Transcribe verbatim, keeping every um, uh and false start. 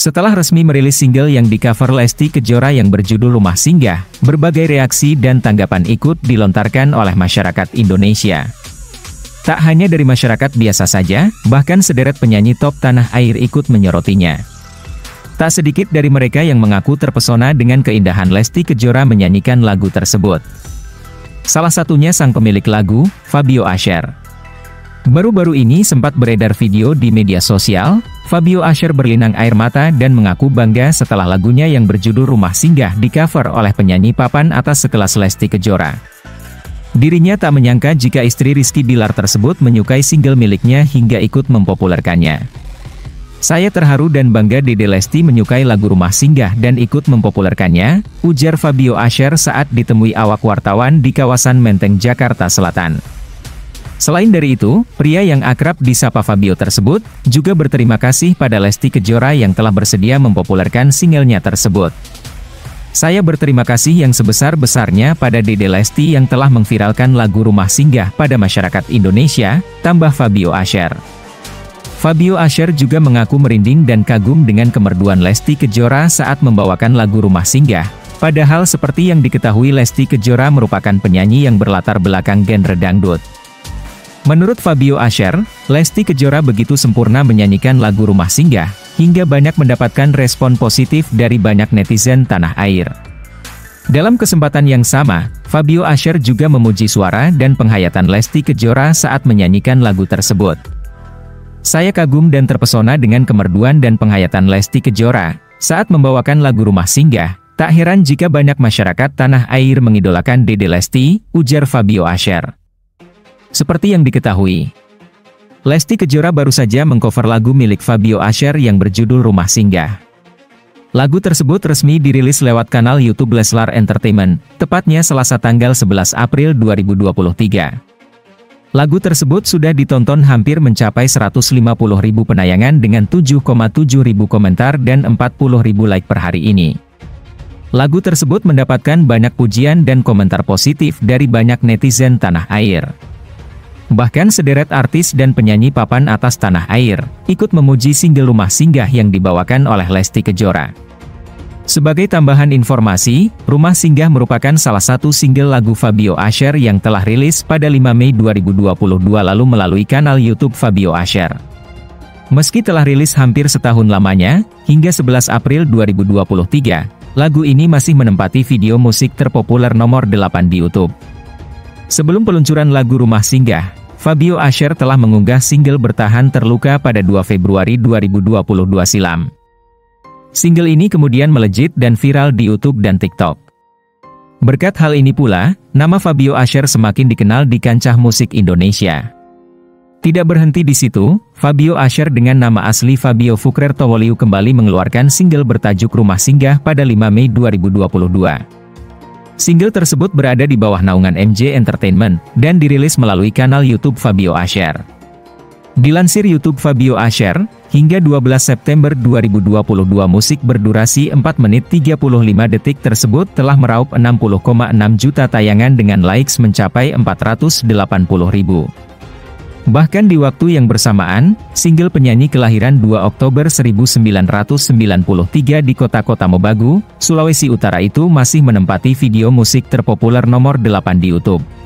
Setelah resmi merilis single yang di-cover Lesti Kejora yang berjudul Rumah Singgah, berbagai reaksi dan tanggapan ikut dilontarkan oleh masyarakat Indonesia. Tak hanya dari masyarakat biasa saja, bahkan sederet penyanyi top tanah air ikut menyorotinya. Tak sedikit dari mereka yang mengaku terpesona dengan keindahan Lesti Kejora menyanyikan lagu tersebut. Salah satunya sang pemilik lagu, Fabio Asher. Baru-baru ini sempat beredar video di media sosial, Fabio Asher berlinang air mata dan mengaku bangga setelah lagunya yang berjudul Rumah Singgah di-cover oleh penyanyi papan atas sekelas Lesti Kejora. Dirinya tak menyangka jika istri Rizky Bilar tersebut menyukai single miliknya hingga ikut mempopulerkannya. Saya terharu dan bangga Dede Lesti menyukai lagu Rumah Singgah dan ikut mempopulerkannya, ujar Fabio Asher saat ditemui awak wartawan di kawasan Menteng, Jakarta Selatan. Selain dari itu, pria yang akrab disapa Fabio tersebut, juga berterima kasih pada Lesti Kejora yang telah bersedia mempopulerkan singlenya tersebut. Saya berterima kasih yang sebesar-besarnya pada Dede Lesti yang telah memviralkan lagu Rumah Singgah pada masyarakat Indonesia, tambah Fabio Asher. Fabio Asher juga mengaku merinding dan kagum dengan kemerduan Lesti Kejora saat membawakan lagu Rumah Singgah, padahal seperti yang diketahui Lesti Kejora merupakan penyanyi yang berlatar belakang genre dangdut. Menurut Fabio Asher, Lesti Kejora begitu sempurna menyanyikan lagu Rumah Singgah, hingga banyak mendapatkan respon positif dari banyak netizen tanah air. Dalam kesempatan yang sama, Fabio Asher juga memuji suara dan penghayatan Lesti Kejora saat menyanyikan lagu tersebut. Saya kagum dan terpesona dengan kemerduan dan penghayatan Lesti Kejora saat membawakan lagu Rumah Singgah. Tak heran jika banyak masyarakat tanah air mengidolakan Dede Lesti, ujar Fabio Asher. Seperti yang diketahui, Lesti Kejora baru saja mengcover lagu milik Fabio Asher yang berjudul Rumah Singgah. Lagu tersebut resmi dirilis lewat kanal YouTube Leslar Entertainment, tepatnya Selasa tanggal sebelas April dua ribu dua puluh tiga. Lagu tersebut sudah ditonton hampir mencapai seratus lima puluh ribu penayangan dengan tujuh koma tujuh ribu komentar dan empat puluh ribu like per hari ini. Lagu tersebut mendapatkan banyak pujian dan komentar positif dari banyak netizen tanah air. Bahkan sederet artis dan penyanyi papan atas tanah air, ikut memuji single Rumah Singgah yang dibawakan oleh Lesti Kejora. Sebagai tambahan informasi, Rumah Singgah merupakan salah satu single lagu Fabio Asher yang telah rilis pada lima Mei dua ribu dua puluh dua lalu melalui kanal YouTube Fabio Asher. Meski telah rilis hampir setahun lamanya, hingga sebelas April dua ribu dua puluh tiga, lagu ini masih menempati video musik terpopuler nomor delapan di YouTube. Sebelum peluncuran lagu Rumah Singgah, Fabio Asher telah mengunggah single Bertahan Terluka pada dua Februari dua ribu dua puluh dua silam. Single ini kemudian melejit dan viral di YouTube dan TikTok. Berkat hal ini pula, nama Fabio Asher semakin dikenal di kancah musik Indonesia. Tidak berhenti di situ, Fabio Asher dengan nama asli Fabio Fukrer Towoliu kembali mengeluarkan single bertajuk Rumah Singgah pada lima Mei dua ribu dua puluh dua. Single tersebut berada di bawah naungan M J Entertainment, dan dirilis melalui kanal YouTube Fabio Asher. Dilansir YouTube Fabio Asher, hingga dua belas September dua ribu dua puluh dua musik berdurasi empat menit tiga puluh lima detik tersebut telah meraup enam puluh koma enam juta tayangan dengan likes mencapai empat ratus delapan puluh ribu. Bahkan di waktu yang bersamaan, single penyanyi kelahiran dua Oktober seribu sembilan ratus sembilan puluh tiga di kota Kota Mobagu, Sulawesi Utara itu masih menempati video musik terpopuler nomor delapan di YouTube.